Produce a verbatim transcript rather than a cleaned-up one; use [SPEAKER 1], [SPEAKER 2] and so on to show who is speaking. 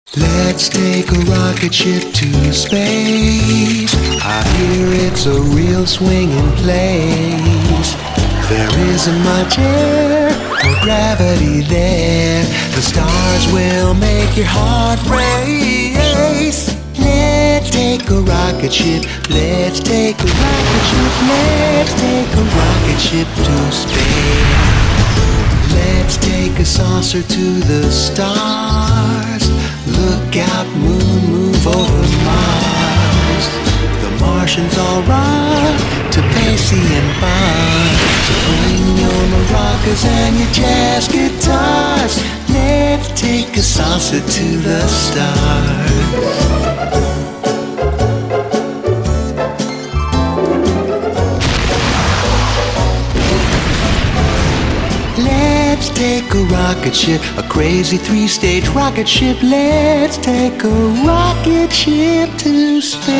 [SPEAKER 1] Let's take a rocket ship to space. I hear it's a real swinging place. There isn't much air or gravity there. The stars will make your heart race. Let's take a rocket ship. Let's take a rocket ship. Let's take a rocket ship to space. Let's take a saucer to the stars. Look out, moon, move over Mars. The Martians all rock to Basie and Bach. So bring your maracas and your jazz guitars. Let's take a salsa to the stars. Let's take a rocket ship, a crazy three-stage rocket ship. Let's take a rocket ship to space.